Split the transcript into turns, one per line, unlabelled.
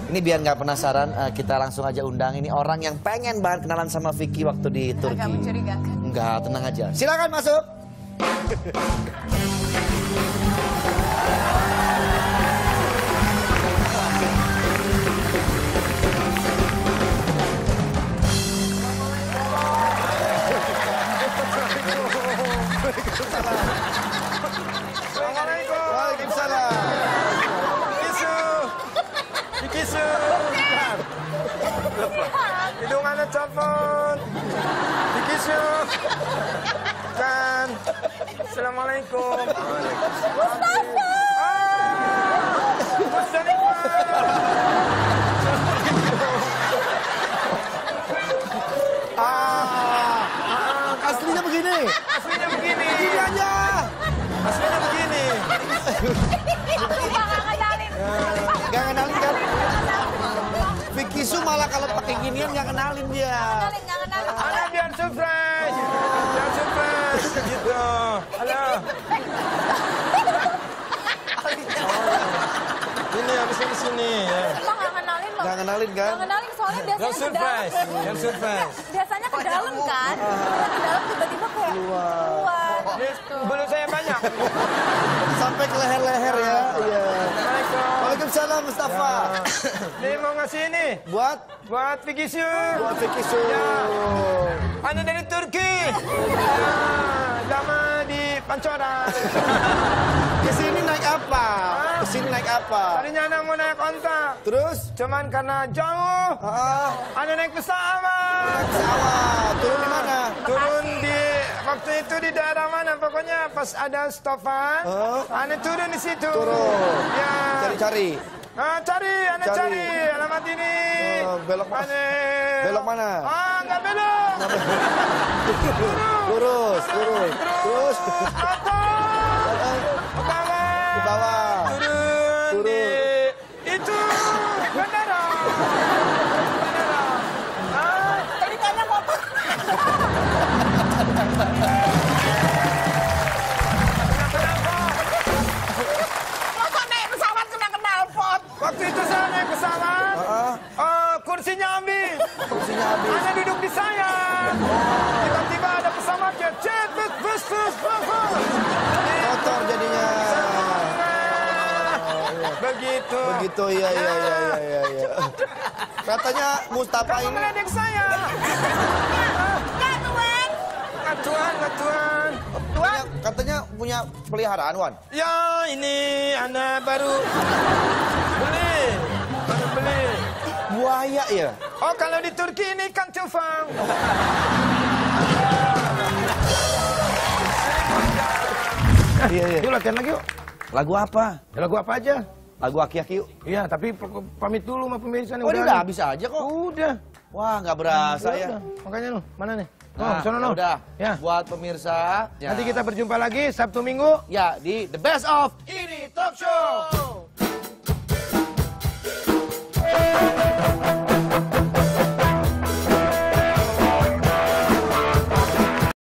Ini biar nggak penasaran, kita langsung aja undang ini orang yang pengen banget kenalan sama Vicky waktu di Turki.
Agak mencurigakan.
Enggak, tenang aja. Silakan masuk.
Assalamualaikum.
Waalaikumsalam.
Bikisu. Hidungannya copot. Bikisu. Kan. Assalamualaikum.
Mustafa.
Mustafa.
Aslinya begini.
Aslinya begini.
Ini aja.
Aslinya begini.
Aku nggak kenalin.
Gak kenalin kan? Vicky Su malah kalau pakai ginian gak kenalin dia.
Nggak kenalin.
Anak biar surprise. Biar surprise. Gitu. Halo. Ini habis di sini ya.
Emang nggak kenalin loh.
Gak kenalin kan?
Nggak kenalin soalnya biasanya
Yang
ke
surprise.
dalam.
Yang surprise.
Biasanya ke dalam kan. Ke dalam tiba-tiba kayak keluar.
Ini belut saya banyak.
Sampai ke leher-leher ya. Iya.
Assalamualaikum.
Waalaikumsalam Mustafa.
Ini mau ngasih ini buat Vicky Su.
Buat Vicky Su.
Ya. Anda dari Turki. Lama di Pancoran.
Kesini naik apa? Kesini naik apa?
Tadinya Anda mau naik onta.
Terus?
Cuman karena jauh. Anda naik pesawat.
Naik pesawat. Turun di mana?
Turun di waktu itu di daerah mana? Pokoknya pas ada stopan. Anda turun di situ.
Turun.
Ya.
Cari-cari.
Anda cari alamat ini.
Belok mana?
Ane.
Belok mana?
Nggak belok.
Lurus. Terus?
Apa? Ke bawah.
Ke bawah.
Turun. Di itu bandara.
Tadi tanya apa? Masa naik pesawat kena knalpot?
Waktu itu saya naik pesawat. Kursinya ambil.
Kursinya habis.
Anda duduk di saya. Tiba-tiba ada pesawatnya. Cepet, bus.
Kotor jadinya.
Begitu.
Begitu, iya. Katanya Mustafa
Kamu
ini...
meledek saya.
Nggak, Tuan.
Nggak tuan.
Katanya punya peliharaan, Wan.
Ya, ini Anda baru beli.
Buaya ya?
Oh, kalau di Turki ini ikan cufang.
Iya.
Yuk latihan lagi yuk.
Lagu apa?
Ya, lagu apa aja?
Lagu aki-aki yuk.
Iya, tapi pamit dulu sama pemirsa nih.
Oh, ini udah habis aja kok.
Udah.
Wah, nggak berasa ya.
Udah. Makanya lu, mana nih?
Nah,
sono no.
udah.
Ya.
Buat pemirsa.
Nanti kita berjumpa lagi Sabtu Minggu.
Ya, di The Best of Ini Talk Show.